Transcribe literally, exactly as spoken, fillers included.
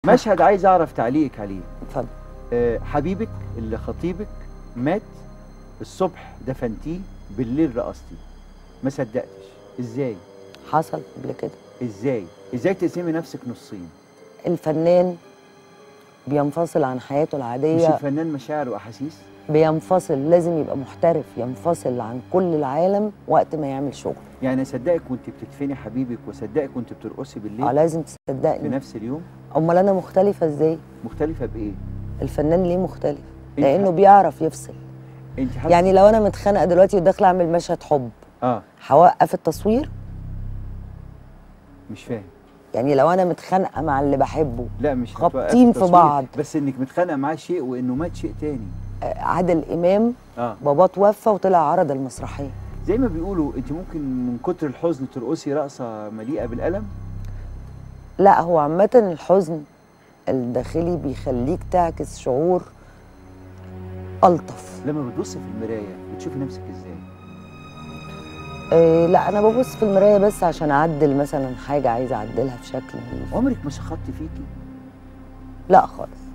مشهد عايز اعرف تعليقك عليه. اتفضل. أه حبيبك اللي خطيبك مات الصبح دفنتيه بالليل رقصتيه، ما صدقتش، ازاي؟ حصل قبل كده. ازاي؟ ازاي تقسمي نفسك نصين؟ الفنان بينفصل عن حياته العاديه. مش الفنان مشاعر واحاسيس؟ بينفصل، لازم يبقى محترف، ينفصل عن كل العالم وقت ما يعمل شغل. يعني اصدقك وانت بتدفني حبيبك واصدقك وانت بترقصي بالليل؟ اه لازم في تصدقني. نفس اليوم؟ امال انا مختلفه ازاي؟ مختلفه بايه؟ الفنان ليه مختلف؟ انت لانه ح- بيعرف يفصل. انت حاسه يعني لو انا متخانقه دلوقتي وداخله اعمل مشهد حب، اه هوقف التصوير؟ مش فاهم. يعني لو انا متخانقه مع اللي بحبه لا مش خابطين هتوقفي في التصوير، بعض، بس انك متخانقه معاه شيء وانه مات شيء تاني. آه، عادل امام اه باباه توفى وطلع عرض المسرحيه. زي ما بيقولوا انت ممكن من كتر الحزن ترقصي رقصه مليئه بالالم. لا هو عامه الحزن الداخلي بيخليك تعكس شعور ألطف. لما بتبصي في المرايه بتشوفي نفسك ازاي؟ إيه لا انا ببص في المرايه بس عشان اعدل مثلا حاجه عايزه اعدلها في شكل. عمرك ما شخطتي فيكي؟ لا خالص.